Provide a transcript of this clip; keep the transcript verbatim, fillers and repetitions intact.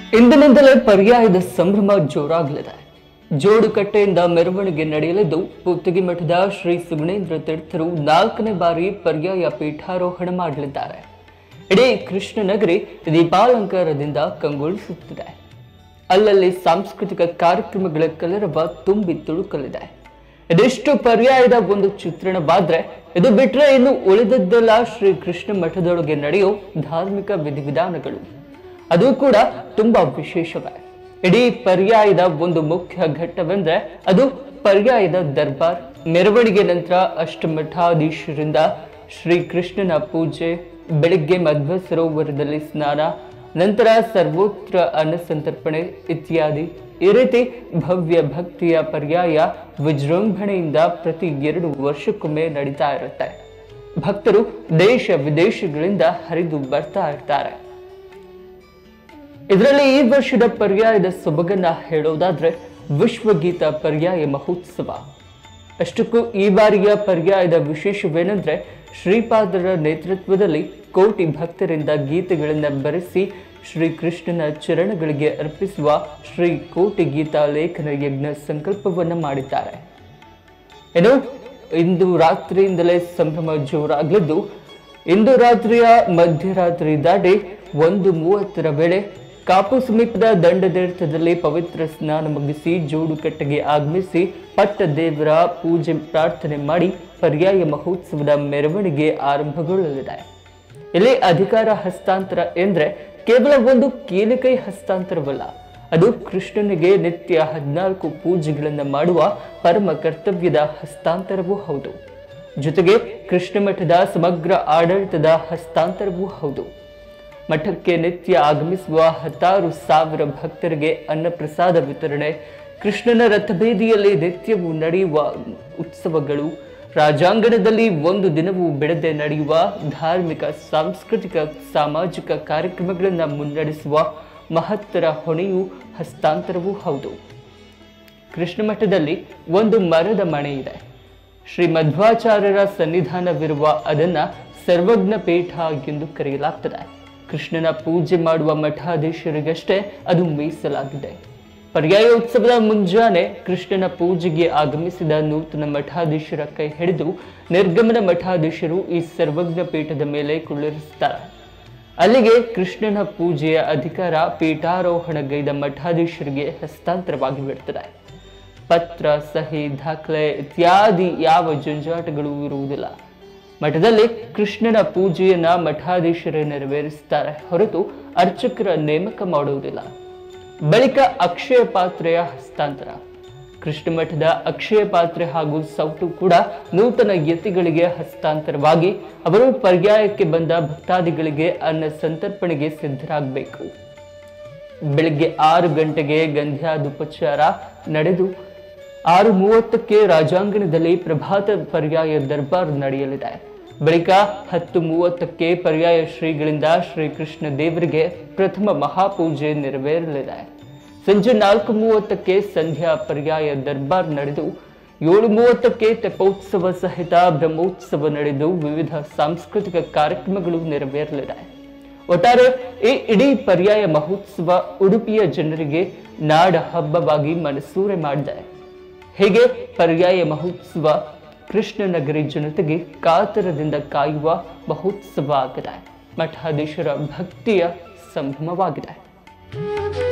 ಇಂದಿನಿಂದಲೇ ಪರ್ಯಾಯದ ಸಂಭ್ರಮ ಜೋರಾಗಲಿದೆ. ಜೋಡುಕಟ್ಟೆಯಿಂದ ಮೆರವಣಿಗೆ ನಡೆಯಲಿದ್ದು, ಪುತ್ತಗಿ ಮಠದ ಶ್ರೀ ಸುಗುಣೇಂದ್ರ ತೀರ್ಥರು ನಾಲ್ಕನೇ ಬಾರಿ ಪರ್ಯಾಯ ಪೀಠಾರೋಹಣ ಮಾಡಲಿದ್ದಾರೆ. ಇಡೀ ಕೃಷ್ಣನಗರಿ ದೀಪಾಲಂಕಾರದಿಂದ ಕಂಗೊಳಿಸುತ್ತಿದೆ. ಅಲ್ಲಲ್ಲಿ ಸಾಂಸ್ಕೃತಿಕ ಕಾರ್ಯಕ್ರಮಗಳ ಕಲರವ ತುಂಬಿ ತುಳುಕಲಿದೆ. ಇದಿಷ್ಟು ಪರ್ಯಾಯದ ಒಂದು ಚಿತ್ರಣವಾದ್ರೆ, ಇದು ಬಿಟ್ರೆ ಇನ್ನು ಉಳಿದದ್ದೆಲ್ಲ ಶ್ರೀ ಕೃಷ್ಣ ಮಠದೊಳಗೆ ನಡೆಯೋ ಧಾರ್ಮಿಕ ವಿಧಿವಿಧಾನಗಳು. ಅದು ಕೂಡ ತುಂಬಾ ವಿಶೇಷವೇ. ಇಡೀ ಪರ್ಯಾಯದ ಒಂದು ಮುಖ್ಯ ಘಟ್ಟವೆಂದ್ರೆ ಅದು ಪರ್ಯಾಯದ ದರ್ಬಾರ್. ಮೆರವಣಿಗೆ ನಂತರ ಅಷ್ಟಮಠಾಧೀಶರಿಂದ ಶ್ರೀ ಕೃಷ್ಣನ ಪೂಜೆ, ಬೆಳಿಗ್ಗೆ ಮಧ್ವ ಸರೋವರದಲ್ಲಿ ಸ್ನಾನ, ನಂತರ ಸರ್ವೋತ್ರ ಅನ್ನಸಂತರ್ಪಣೆ ಇತ್ಯಾದಿ. ಈ ರೀತಿ ಭವ್ಯ ಭಕ್ತಿಯ ಪರ್ಯಾಯ ವಿಜೃಂಭಣೆಯಿಂದ ಪ್ರತಿ ಎರಡು ವರ್ಷಕ್ಕೊಮ್ಮೆ ನಡೀತಾ ಇರುತ್ತೆ. ಭಕ್ತರು ದೇಶ ವಿದೇಶಗಳಿಂದ ಹರಿದು ಬರ್ತಾ ಇರ್ತಾರೆ. ಇದರಲ್ಲಿ ಈ ವರ್ಷದ ಪರ್ಯಾಯದ ಸೊಬಗನ್ನ ಹೇಳೋದಾದ್ರೆ ವಿಶ್ವಗೀತ ಪರ್ಯಾಯ ಮಹೋತ್ಸವ. ಅಷ್ಟಕ್ಕೂ ಈ ಬಾರಿಯ ಪರ್ಯಾಯದ ವಿಶೇಷವೇನೆಂದ್ರೆ, ಶ್ರೀಪಾದರ ನೇತೃತ್ವದಲ್ಲಿ ಕೋಟಿ ಭಕ್ತರಿಂದ ಗೀತೆಗಳನ್ನು ಬರೆಸಿ ಶ್ರೀಕೃಷ್ಣನ ಚರಣಗಳಿಗೆ ಅರ್ಪಿಸುವ ಶ್ರೀ ಕೋಟಿ ಗೀತಾ ಲೇಖನ ಯಜ್ಞ ಸಂಕಲ್ಪವನ್ನ ಮಾಡಿದ್ದಾರೆ. ಏನು ಇಂದು ರಾತ್ರಿಯಿಂದಲೇ ಸಂಭ್ರಮ ಜೋರಾಗಲಿದ್ದು, ಇಂದು ರಾತ್ರಿಯ ಮಧ್ಯರಾತ್ರಿ ದಾಟಿ ಒಂದು ಮೂವತ್ತರ ವೇಳೆ ಕಾಪು ಸಮೀಪದ ದಂಡತೀರ್ಥದಲ್ಲಿ ಪವಿತ್ರ ಸ್ನಾನ ಮುಗಿಸಿ ಜೋಡುಕಟ್ಟೆಗೆ ಆಗಮಿಸಿ ಪಟ್ಟ ದೇವರ ಪೂಜೆ ಪ್ರಾರ್ಥನೆ ಮಾಡಿ ಪರ್ಯಾಯ ಮಹೋತ್ಸವದ ಮೆರವಣಿಗೆ ಆರಂಭಗೊಳ್ಳಲಿದೆ. ಇಲ್ಲಿ ಅಧಿಕಾರ ಹಸ್ತಾಂತರ ಎಂದ್ರೆ ಕೇವಲ ಒಂದು ಕೀಲಿಕೈ ಹಸ್ತಾಂತರವಲ್ಲ, ಅದು ಕೃಷ್ಣನಿಗೆ ನಿತ್ಯ ಹದಿನಾಲ್ಕು ಪೂಜೆಗಳನ್ನು ಮಾಡುವ ಪರಮ ಕರ್ತವ್ಯದ ಹಸ್ತಾಂತರವೂ ಹೌದು. ಜೊತೆಗೆ ಕೃಷ್ಣ ಮಠದ ಸಮಗ್ರ ಆಡಳಿತದ ಹಸ್ತಾಂತರವೂ ಹೌದು. ಮಠಕ್ಕೆ ನಿತ್ಯ ಆಗಮಿಸುವ ಹತ್ತಾರು ಸಾವಿರ ಭಕ್ತರಿಗೆ ಅನ್ನಪ್ರಸಾದ ವಿತರಣೆ, ಕೃಷ್ಣನ ರಥಬೀದಿಯಲ್ಲಿ ನಿತ್ಯವೂ ನಡೆಯುವ ಉತ್ಸವಗಳು, ರಾಜಾಂಗಣದಲ್ಲಿ ಒಂದು ದಿನವೂ ಬಿಡದೆ ನಡೆಯುವ ಧಾರ್ಮಿಕ, ಸಾಂಸ್ಕೃತಿಕ, ಸಾಮಾಜಿಕ ಕಾರ್ಯಕ್ರಮಗಳನ್ನು ಮುನ್ನಡೆಸುವ ಮಹತ್ತರ ಹೊಣೆಯು ಹಸ್ತಾಂತರವೂ ಹೌದು. ಕೃಷ್ಣ ಮಠದಲ್ಲಿ ಒಂದು ಮರದ ಮಣೆ ಇದೆ. ಶ್ರೀ ಮಧ್ವಾಚಾರ್ಯರ ಸನ್ನಿಧಾನವಿರುವ ಅದನ್ನ ಸರ್ವಜ್ಞ ಪೀಠ ಎಂದು ಕರೆಯಲಾಗ್ತದೆ. ಕೃಷ್ಣನ ಪೂಜೆ ಮಾಡುವ ಮಠಾಧೀಶರಿಗಷ್ಟೇ ಅದು ಮೀಸಲಾಗಿದೆ. ಪರ್ಯಾಯ ಉತ್ಸವದ ಮುಂಜಾನೆ ಕೃಷ್ಣನ ಪೂಜೆಗೆ ಆಗಮಿಸಿದ ನೂತನ ಮಠಾಧೀಶರ ಕೈ ಹಿಡಿದು ನಿರ್ಗಮನ ಮಠಾಧೀಶರು ಈ ಸರ್ವಜ್ಞ ಪೀಠದ ಮೇಲೆ ಕುಳ್ಳಿರಿಸುತ್ತಾರೆ. ಅಲ್ಲಿಗೆ ಕೃಷ್ಣನ ಪೂಜೆಯ ಅಧಿಕಾರ ಪೀಠಾರೋಹಣಗೈದ ಮಠಾಧೀಶರಿಗೆ ಹಸ್ತಾಂತರವಾಗಿ ಬಿಡ್ತದೆ. ಪತ್ರ, ಸಹಿ, ದಾಖಲೆ ಇತ್ಯಾದಿ ಯಾವ ಜಂಜಾಟಗಳು ಇರುವುದಿಲ್ಲ. ಮಠದಲ್ಲಿ ಕೃಷ್ಣನ ಪೂಜೆಯನ್ನ ಮಠಾಧೀಶರೇ ನೆರವೇರಿಸುತ್ತಾರೆ ಹೊರತು ಅರ್ಚಕರ ನೇಮಕ ಮಾಡುವುದಿಲ್ಲ. ಬಳಿಕ ಅಕ್ಷಯ ಪಾತ್ರೆಯ ಹಸ್ತಾಂತರ. ಕೃಷ್ಣ ಮಠದ ಅಕ್ಷಯ ಪಾತ್ರೆ ಹಾಗೂ ಸೌಟು ಕೂಡ ನೂತನ ಯತಿಗಳಿಗೆ ಹಸ್ತಾಂತರವಾಗಿ ಅವರು ಪರ್ಯಾಯಕ್ಕೆ ಬಂದ ಭಕ್ತಾದಿಗಳಿಗೆ ಅನ್ನ ಸಂತರ್ಪಣೆಗೆ ಸಿದ್ಧರಾಗಬೇಕು. ಬೆಳಿಗ್ಗೆ ಆರು ಗಂಟೆಗೆ ಗಂಧ್ಯಾದುಪಚಾರ ನಡೆದು ಆರು ಮೂವತ್ತಕ್ಕೆ ರಾಜಾಂಗಣದಲ್ಲಿ ಪ್ರಭಾತ ಪರ್ಯಾಯ ದರ್ಬಾರ್ ನಡೆಯಲಿದೆ. ಬಳಿಕ ಹತ್ತು ಮೂವತ್ತಕ್ಕೆ ಪರ್ಯಾಯ ಶ್ರೀಗಳಿಂದ ಶ್ರೀಕೃಷ್ಣ ದೇವರಿಗೆ ಪ್ರಥಮ ಮಹಾಪೂಜೆ ನೆರವೇರಲಿದೆ. ಸಂಜೆ ನಾಲ್ಕು ಮೂವತ್ತಕ್ಕೆ ಸಂಧ್ಯಾ ಪರ್ಯಾಯ ದರ್ಬಾರ್ ನಡೆದು ಏಳು ಮೂವತ್ತಕ್ಕೆ ತೆಪ್ಪೋತ್ಸವ ಸಹಿತ ಬ್ರಹ್ಮೋತ್ಸವ ನಡೆದು ವಿವಿಧ ಸಾಂಸ್ಕೃತಿಕ ಕಾರ್ಯಕ್ರಮಗಳು ನೆರವೇರಲಿದೆ. ಒಟ್ಟಾರೆ ಈ ಇಡೀ ಪರ್ಯಾಯ ಮಹೋತ್ಸವ ಉಡುಪಿಯ ಜನರಿಗೆ ನಾಡ ಹಬ್ಬವಾಗಿ ಮನಸೂರೆ ಮಾಡಿದೆ. ಹೀಗೆ ಪರ್ಯಾಯ ಮಹೋತ್ಸವ ಕೃಷ್ಣನಗರಿ ಜನತೆಗೆ ಕಾತರದಿಂದ ಕಾಯುವ ಮಹೋತ್ಸವ ಆಗಿದೆ. ಮಠಾಧೀಶರ ಭಕ್ತಿಯ ಸಂಭ್ರಮವಾಗಿದೆ.